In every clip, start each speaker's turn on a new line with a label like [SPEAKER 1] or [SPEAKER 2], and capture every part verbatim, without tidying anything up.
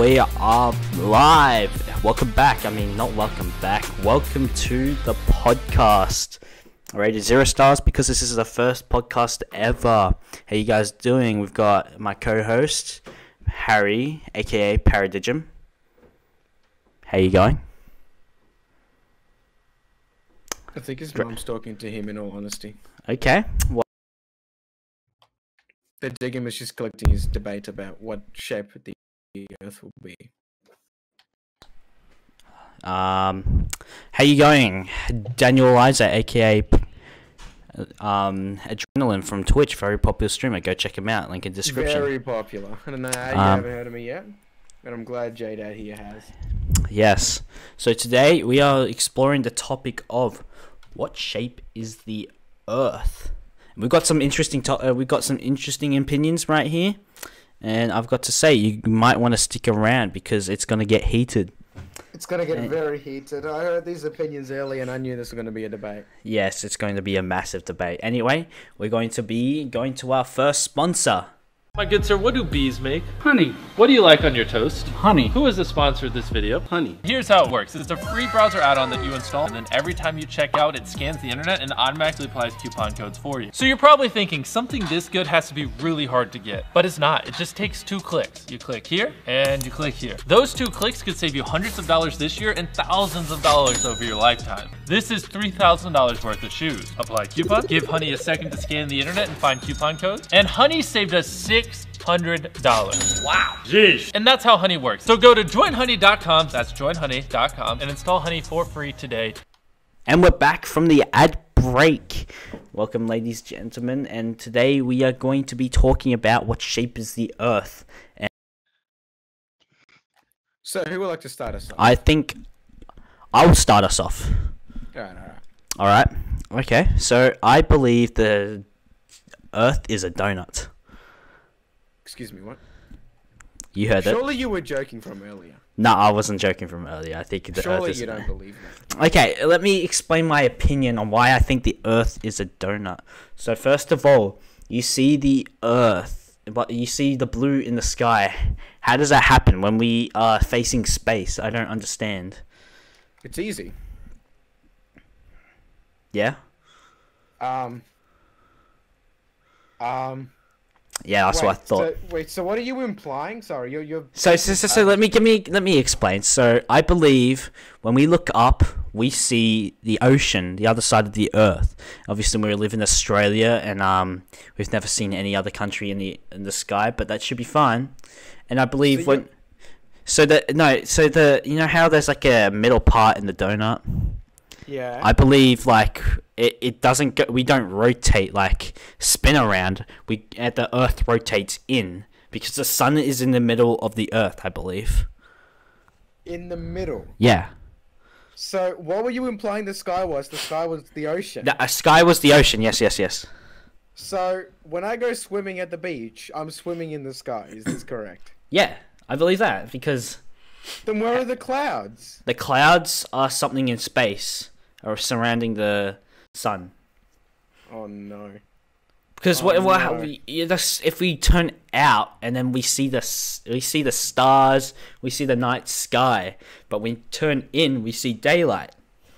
[SPEAKER 1] we are live. Welcome back. I mean, not welcome back. Welcome to the podcast. I rated zero stars because this is the first podcast ever. How you guys doing? We've got my co-host, Harry, aka Paradigm. How you going?
[SPEAKER 2] I think his mom's talking to him, in all honesty.
[SPEAKER 1] Okay. Well,
[SPEAKER 2] The Diggum is just collecting his debate about what shape the Earth will be.
[SPEAKER 1] Um, how you going, Daniel Eliza, aka um Adrenaline from Twitch, very popular streamer. Go check him out. Link in description.
[SPEAKER 2] Very popular. I don't know how you
[SPEAKER 1] Um,
[SPEAKER 2] haven't heard of me yet, but I'm glad J-Dad here has.
[SPEAKER 1] Yes. So today we are exploring the topic of what shape is the Earth. We've got some interesting to- uh, we've got some interesting opinions right here, and I've got to say you might want to stick around because it's going to get heated.
[SPEAKER 2] It's gonna get
[SPEAKER 1] And-
[SPEAKER 2] very heated. I heard these opinions early, and I knew this was gonna be a debate.
[SPEAKER 1] Yes, it's going to be a massive debate. Anyway, we're going to be going to our first sponsor.
[SPEAKER 3] My good sir, what do bees make?
[SPEAKER 4] Honey.
[SPEAKER 3] What do you like on your toast?
[SPEAKER 4] Honey.
[SPEAKER 3] Who is the sponsor of this video?
[SPEAKER 4] Honey.
[SPEAKER 3] Here's how it works. It's a free browser add-on that you install, and then every time you check out, it scans the internet and automatically applies coupon codes for you. So you're probably thinking something this good has to be really hard to get, but it's not. It just takes two clicks. You click here and you click here. Those two clicks could save you hundreds of dollars this year and thousands of dollars over your lifetime. This is three thousand dollars worth of shoes. Apply coupon, give Honey a second to scan the internet and find coupon codes, and Honey saved us six hundred dollars. Wow. Jeez. And that's how Honey works. So go to join honey dot com, that's join honey dot com, and install Honey for free today.
[SPEAKER 1] And we're back from the ad break. Welcome, ladies and gentlemen, and today we are going to be talking about what shape is the Earth. And
[SPEAKER 2] So, who would like to start us off?
[SPEAKER 1] I think I will start us off.
[SPEAKER 2] Alright, alright.
[SPEAKER 1] All right. Okay. So I believe the Earth is a donut.
[SPEAKER 2] Excuse me, what?
[SPEAKER 1] You heard it.
[SPEAKER 2] Surely you were joking from earlier.
[SPEAKER 1] No, I wasn't joking from earlier. I think the
[SPEAKER 2] Surely
[SPEAKER 1] Earth is.
[SPEAKER 2] you don't believe that.
[SPEAKER 1] Okay, let me explain my opinion on why I think the Earth is a donut. So first of all, you see the Earth, but you see the blue in the sky. How does that happen when we are facing space? I don't understand.
[SPEAKER 2] It's easy.
[SPEAKER 1] Yeah?
[SPEAKER 2] Um. Um.
[SPEAKER 1] Yeah, that's
[SPEAKER 2] wait,
[SPEAKER 1] what I thought.
[SPEAKER 2] So, wait, so what are you implying? Sorry, you're you're.
[SPEAKER 1] So, so, so, so let me give me let me explain. So, I believe when we look up, we see the ocean, the other side of the Earth. Obviously, we live in Australia, and um, we've never seen any other country in the in the sky, but that should be fine. And I believe
[SPEAKER 2] So
[SPEAKER 1] when,
[SPEAKER 2] you-
[SPEAKER 1] so the no, so the you know how there's like a middle part in the donut.
[SPEAKER 2] Yeah.
[SPEAKER 1] I believe like it, it doesn't go, we don't rotate like spin around. We at the Earth rotates in because the sun is in the middle of the Earth, I believe.
[SPEAKER 2] In the middle.
[SPEAKER 1] Yeah.
[SPEAKER 2] So, what were you implying the sky was? The sky was the ocean.
[SPEAKER 1] The uh, sky was the ocean. Yes, yes, yes.
[SPEAKER 2] So, when I go swimming at the beach, I'm swimming in the sky. Is this correct?
[SPEAKER 1] Yeah, I believe that because
[SPEAKER 2] Then where are the clouds?
[SPEAKER 1] the clouds are something in space or surrounding the sun.
[SPEAKER 2] Oh no.
[SPEAKER 1] Because
[SPEAKER 2] Oh,
[SPEAKER 1] what, what
[SPEAKER 2] no.
[SPEAKER 1] we, yeah, that's- if we turn out and then we see the s- we see the stars, we see the night sky, but when we turn in, we see daylight.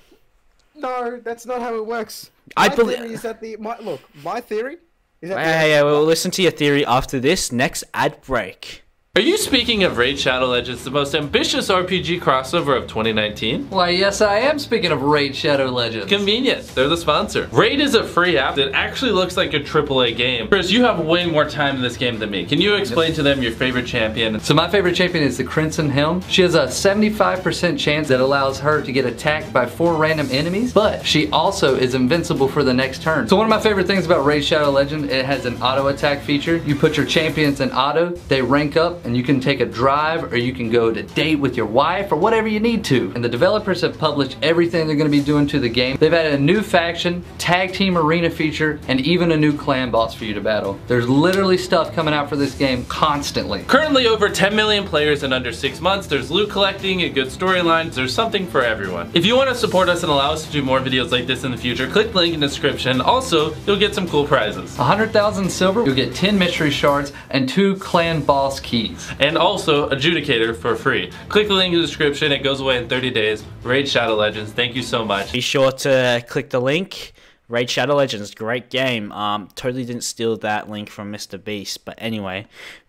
[SPEAKER 2] No, that's not how it works.
[SPEAKER 1] I
[SPEAKER 2] my
[SPEAKER 1] belie-
[SPEAKER 2] theory is that the my look. My theory is that
[SPEAKER 1] Hey,
[SPEAKER 2] the
[SPEAKER 1] hey, hey, we'll listen to your theory after this next ad break.
[SPEAKER 3] Are you speaking of Raid Shadow Legends, the most ambitious R P G crossover of twenty nineteen?
[SPEAKER 4] Why, yes, I am speaking of Raid Shadow Legends.
[SPEAKER 3] Convenient, they're the sponsor. Raid is a free app that actually looks like a triple A game. Chris, you have way more time in this game than me. Can you explain to them your favorite champion?
[SPEAKER 4] So my favorite champion is the Crimson Helm. She has a seventy-five percent chance that allows her to get attacked by four random enemies, but she also is invincible for the next turn. So one of my favorite things about Raid Shadow Legend, it has an auto attack feature. You put your champions in auto, they rank up, and you can take a drive or you can go to date with your wife or whatever you need to. And the developers have published everything they're going to be doing to the game. They've added a new faction, tag team arena feature, and even a new clan boss for you to battle. There's literally stuff coming out for this game constantly.
[SPEAKER 3] Currently over ten million players in under six months. There's loot collecting, a good storyline. There's something for everyone. If you want to support us and allow us to do more videos like this in the future, click the link in the description. Also, you'll get some cool prizes.
[SPEAKER 4] one hundred thousand silver, you'll get ten mystery shards and two clan boss keys. Jeez.
[SPEAKER 3] And also Adjudicator for free. Click the link in the description. It goes away in thirty days. Raid Shadow Legends. Thank you so much.
[SPEAKER 1] Be sure to click the link. Raid Shadow Legends, great game. Um, totally didn't steal that link from Mister Beast, but anyway,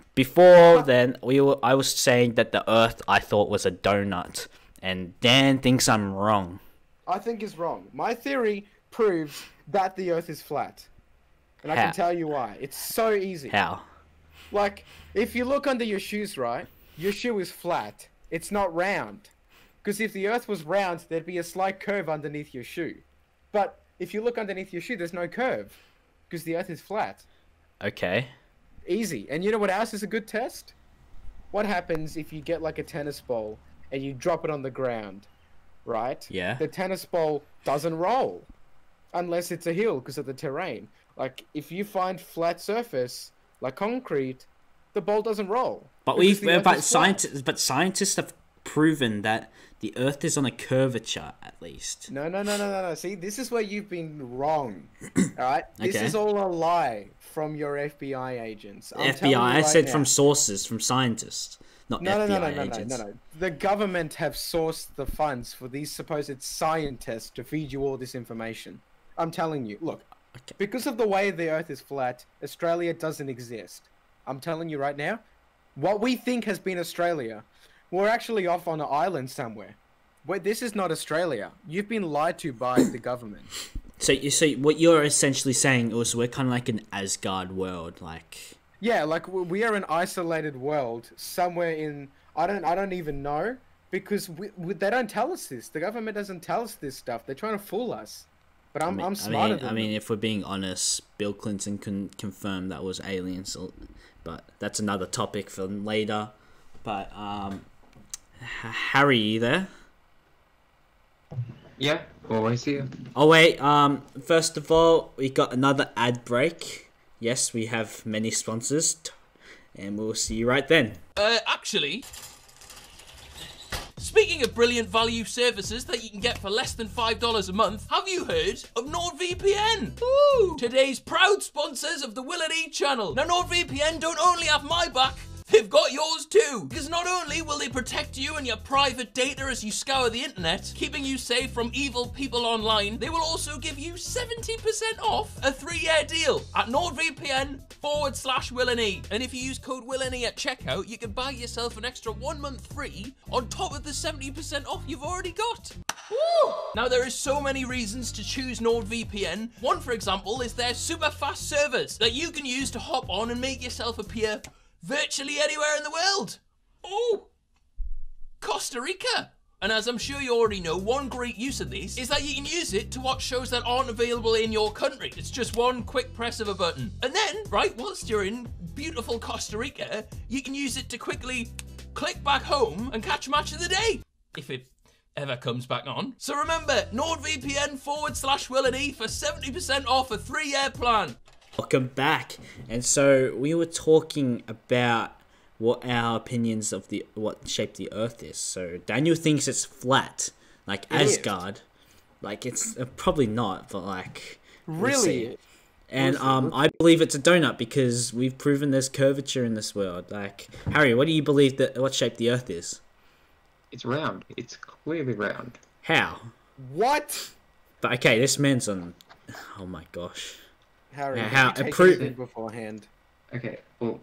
[SPEAKER 1] before then, we were, I was saying that the Earth I thought was a donut, and Dan thinks I'm wrong.
[SPEAKER 2] I think is wrong. My theory proves that the Earth is flat, and I
[SPEAKER 1] How?
[SPEAKER 2] can tell you why. It's so easy.
[SPEAKER 1] How?
[SPEAKER 2] Like, if you look under your shoes, right, your shoe is flat. It's not round. Because if the Earth was round, there'd be a slight curve underneath your shoe. But if you look underneath your shoe, there's no curve. Because the Earth is flat.
[SPEAKER 1] Okay.
[SPEAKER 2] Easy. And you know what else is a good test? What happens if you get like a tennis ball and you drop it on the ground, right?
[SPEAKER 1] Yeah.
[SPEAKER 2] The tennis ball doesn't roll. Unless it's a hill because of the terrain. Like, if you find flat surface, like concrete, the ball doesn't roll.
[SPEAKER 1] But
[SPEAKER 2] because
[SPEAKER 1] we've
[SPEAKER 2] the Earth
[SPEAKER 1] but
[SPEAKER 2] is flat.
[SPEAKER 1] scientists but scientists have proven that the Earth is on a curvature at least.
[SPEAKER 2] No, no, no, no, no, no. See, this is where you've been wrong. All right? This
[SPEAKER 1] Okay.
[SPEAKER 2] is all a lie from your F B I agents. I'm
[SPEAKER 1] F B I.
[SPEAKER 2] telling you
[SPEAKER 1] I
[SPEAKER 2] right
[SPEAKER 1] said
[SPEAKER 2] now.
[SPEAKER 1] from sources, from scientists, not
[SPEAKER 2] No, no,
[SPEAKER 1] F B I
[SPEAKER 2] no, no, no, no,
[SPEAKER 1] agents.
[SPEAKER 2] no, no. The government have sourced the funds for these supposed scientists to feed you all this information. I'm telling you, look,
[SPEAKER 1] Okay.
[SPEAKER 2] because of the way the Earth is flat, Australia doesn't exist. I'm telling you right now, what we think has been Australia, we're actually off on an island somewhere. Where this is not Australia. You've been lied to by the government.
[SPEAKER 1] So you see what you're essentially saying is we're kind of like an Asgard world, like.
[SPEAKER 2] Yeah, like w- we are an isolated world somewhere in I don't I don't even know because we, we, they don't tell us this. The government doesn't tell us this stuff. They're trying to fool us. But I'm
[SPEAKER 1] I mean,
[SPEAKER 2] I'm smarter
[SPEAKER 1] I mean,
[SPEAKER 2] than
[SPEAKER 1] I mean,
[SPEAKER 2] them.
[SPEAKER 1] if we're being honest, Bill Clinton can confirm that was aliens, so- but that's another topic for later. But um, H- Harry, you there?
[SPEAKER 5] Yeah, always here.
[SPEAKER 1] Oh wait, um, first of all, we got another ad break. Yes, we have many sponsors, t- and we'll see you right then.
[SPEAKER 6] Uh, actually, speaking of brilliant value services that you can get for less than five dollars a month, have you heard of NordVPN? Woo! Today's proud sponsors of the Will and E channel. Now, NordVPN don't only have my back, they've got yours too. Because not only will they protect you and your private data as you scour the internet, keeping you safe from evil people online, they will also give you seventy percent off a three-year deal at NordVPN forward slash Will and E. And if you use code Will and E at checkout, you can buy yourself an extra one month free on top of the seventy percent off you've already got. Woo! Now, there is so many reasons to choose NordVPN. One, for example, is their super fast servers that you can use to hop on and make yourself appear virtually anywhere in the world. Oh, Costa Rica. And as I'm sure you already know, one great use of this is that you can use it to watch shows that aren't available in your country. It's just one quick press of a button. And then, right, whilst you're in beautiful Costa Rica, you can use it to quickly click back home and catch Match of the Day, if it ever comes back on. So remember, NordVPN forward slash Will and E for seventy percent off a three-year plan.
[SPEAKER 1] Welcome back. And so we were talking about what our opinions of the what shape the Earth is. So Daniel thinks it's flat, like
[SPEAKER 2] It is.
[SPEAKER 1] Asgard. Like it's uh, probably not, but like we'll
[SPEAKER 2] Really?
[SPEAKER 1] see. And
[SPEAKER 2] We'll see,
[SPEAKER 1] um,
[SPEAKER 2] we'll
[SPEAKER 1] I believe it's a donut because we've proven there's curvature in this world. Like Harry, what do you believe that what shape the Earth is?
[SPEAKER 5] It's round. It's clearly round.
[SPEAKER 1] How?
[SPEAKER 2] What?
[SPEAKER 1] But okay, this man's on. Oh my gosh.
[SPEAKER 2] Harry,
[SPEAKER 1] Yeah,
[SPEAKER 2] did
[SPEAKER 1] how-
[SPEAKER 2] you take
[SPEAKER 1] appro-
[SPEAKER 2] anything beforehand?
[SPEAKER 5] Okay, well.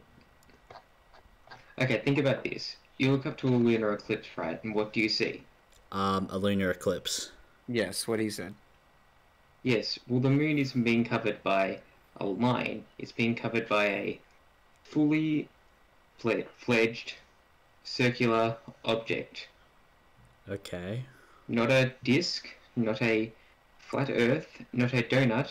[SPEAKER 5] Okay, think about this. You look up to a lunar eclipse, right? And what do you see?
[SPEAKER 1] Um, a lunar eclipse.
[SPEAKER 2] Yes, what he said.
[SPEAKER 5] Yes, well, the moon isn't being covered by a line. It's being covered by a fully fle- fledged circular object.
[SPEAKER 1] Okay.
[SPEAKER 5] Not a disc, not a flat earth, not a donut,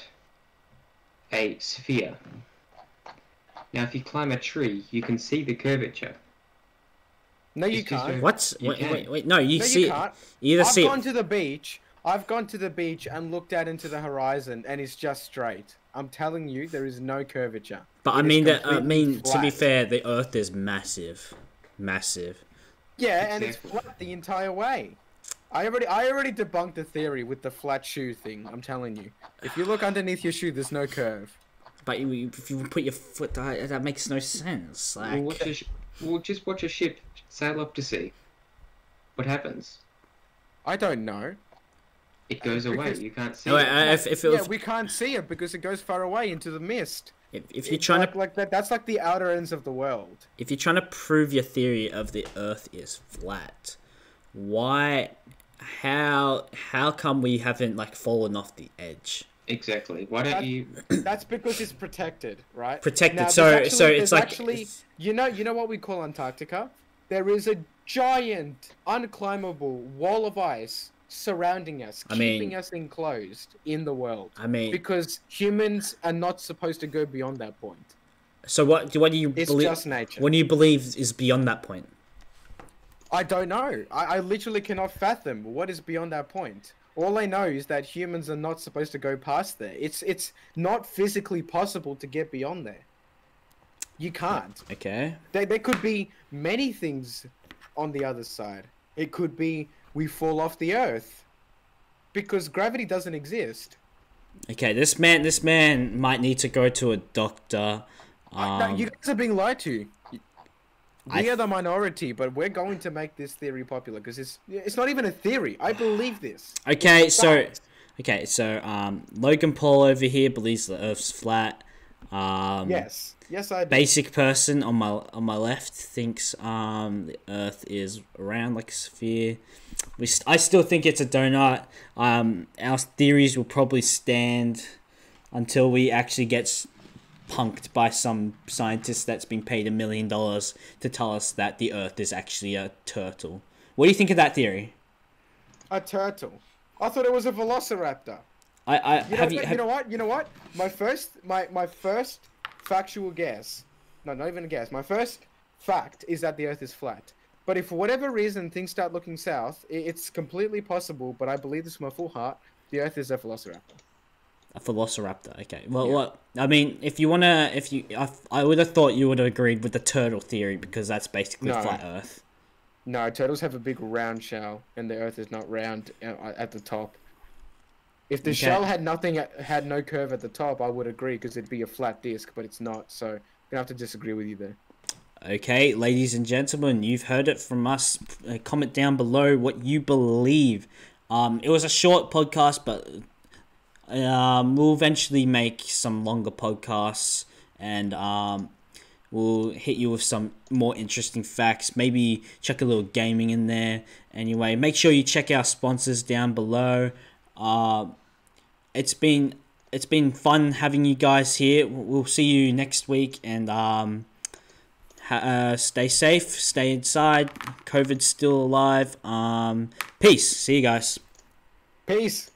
[SPEAKER 5] a sphere. Now, if you climb a tree, you can see the curvature.
[SPEAKER 2] No, you
[SPEAKER 5] It's just
[SPEAKER 2] can't.
[SPEAKER 5] a-
[SPEAKER 1] What's
[SPEAKER 5] You
[SPEAKER 1] wait,
[SPEAKER 5] can.
[SPEAKER 1] wait wait no you
[SPEAKER 2] No,
[SPEAKER 1] see
[SPEAKER 2] you
[SPEAKER 1] it-
[SPEAKER 2] can't.
[SPEAKER 1] you either
[SPEAKER 2] I've
[SPEAKER 1] see
[SPEAKER 2] gone
[SPEAKER 1] it,
[SPEAKER 2] to the beach. I've gone to the beach and looked out into the horizon, and it's just straight. I'm telling you, there is no curvature.
[SPEAKER 1] but
[SPEAKER 2] It
[SPEAKER 1] I
[SPEAKER 2] is
[SPEAKER 1] mean that I
[SPEAKER 2] completely
[SPEAKER 1] mean to be
[SPEAKER 2] flat.
[SPEAKER 1] fair, the Earth is massive, massive.
[SPEAKER 2] Yeah, and it's
[SPEAKER 5] Exactly.
[SPEAKER 2] flat the entire way. I already, I already debunked the theory with the flat shoe thing. I'm telling you, if you look underneath your shoe, there's no curve.
[SPEAKER 1] But you, if you put your foot, that, that makes no sense.
[SPEAKER 5] Well,
[SPEAKER 1] Like
[SPEAKER 5] what's your sh- Well, just watch a ship sail up to sea. What happens?
[SPEAKER 2] I don't know.
[SPEAKER 5] It goes away.
[SPEAKER 2] Because-
[SPEAKER 5] You can't see
[SPEAKER 1] No,
[SPEAKER 5] it.
[SPEAKER 1] I- if if, it,
[SPEAKER 2] Yeah,
[SPEAKER 1] if,
[SPEAKER 2] we can't see it because it goes far away into the mist.
[SPEAKER 1] if, if you're
[SPEAKER 2] It's
[SPEAKER 1] trying
[SPEAKER 2] like,
[SPEAKER 1] to
[SPEAKER 2] like that, that's like the outer ends of the world.
[SPEAKER 1] if you're trying to prove your theory of the Earth is flat, why, how, how come we haven't like fallen off the edge?
[SPEAKER 5] Exactly. Why don't
[SPEAKER 2] That-
[SPEAKER 5] you?
[SPEAKER 2] That's because it's protected, right?
[SPEAKER 1] Protected,
[SPEAKER 2] Now,
[SPEAKER 1] so-
[SPEAKER 2] there's
[SPEAKER 1] so
[SPEAKER 2] actually-
[SPEAKER 1] it's
[SPEAKER 2] there's
[SPEAKER 1] like-
[SPEAKER 2] actually,
[SPEAKER 1] it's-
[SPEAKER 2] you know, you know what we call Antarctica. There is a giant, unclimbable wall of ice surrounding us,
[SPEAKER 1] I
[SPEAKER 2] keeping
[SPEAKER 1] mean-
[SPEAKER 2] us enclosed in the world.
[SPEAKER 1] I mean,
[SPEAKER 2] Because humans are not supposed to go beyond that point.
[SPEAKER 1] so what? What do you
[SPEAKER 2] It's
[SPEAKER 1] believe?
[SPEAKER 2] just nature.
[SPEAKER 1] What do you believe is beyond that point?
[SPEAKER 2] I don't know. I, I literally cannot fathom what is beyond that point. All I know is that humans are not supposed to go past there. It's it's not physically possible to get beyond there. You can't.
[SPEAKER 1] Okay.
[SPEAKER 2] There, there could be many things on the other side. It could be we fall off the earth because gravity doesn't exist.
[SPEAKER 1] Okay. This man, this man might need to go to a doctor. Um,
[SPEAKER 2] no, you guys are being lied to.
[SPEAKER 1] I
[SPEAKER 2] We are the minority, but we're going to make this theory popular because it's it's not even a theory. I believe this.
[SPEAKER 1] Okay, so
[SPEAKER 2] fact.
[SPEAKER 1] okay, so um, Logan Paul over here believes the Earth's flat. Um,
[SPEAKER 2] Yes, yes, I do.
[SPEAKER 1] Basic person on my on my left thinks um the Earth is round like a sphere. We st- I still think it's a donut. Um, our theories will probably stand until we actually get s- punked by some scientist that's been paid a million dollars to tell us that the Earth is actually a turtle. What do you think of that theory?
[SPEAKER 2] A turtle. I thought it was a velociraptor.
[SPEAKER 1] I, I
[SPEAKER 2] You know,
[SPEAKER 1] have you
[SPEAKER 2] what,
[SPEAKER 1] have,
[SPEAKER 2] you know what? You know what? My first, my my first factual guess. No, not even a guess. My first fact is that the Earth is flat. But if for whatever reason things start looking south, i- it's completely possible. But I believe this with my full heart. The Earth is a velociraptor.
[SPEAKER 1] a velociraptor. Okay. Well, what I mean, if you wanna, if you, I, I would have thought you would have agreed with the turtle theory because that's basically
[SPEAKER 2] No.
[SPEAKER 1] flat Earth.
[SPEAKER 2] No, turtles have a big round shell, and the Earth is not round uh, at the top. If the
[SPEAKER 1] Okay.
[SPEAKER 2] shell had nothing, at- had no curve at the top, I would agree because it'd be a flat disc. But it's not, so I'm gonna have to disagree with you there.
[SPEAKER 1] Okay, ladies and gentlemen, you've heard it from us. Uh, comment down below what you believe. Um, it was a short podcast, but um, we'll eventually make some longer podcasts, and um, we'll hit you with some more interesting facts. Maybe check a little gaming in there. Anyway, make sure you check our sponsors down below. Uh, it's been it's been fun having you guys here. We'll see you next week, and um. Uh, stay safe, stay inside. COVID's still alive. Um, peace. See you guys.
[SPEAKER 2] Peace.